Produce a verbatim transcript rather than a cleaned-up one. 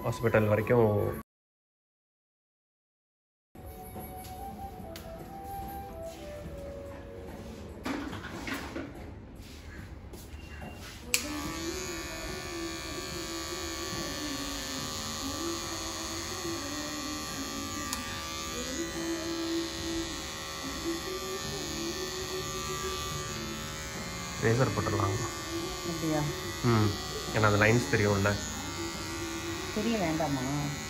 Hospital வரைக்கும் racer போட்டுடலாம். அப்படியா? ம், ஏன்னா அந்த லைன்ஸ் தெரியும்ல. தெரிய வேண்டாமா?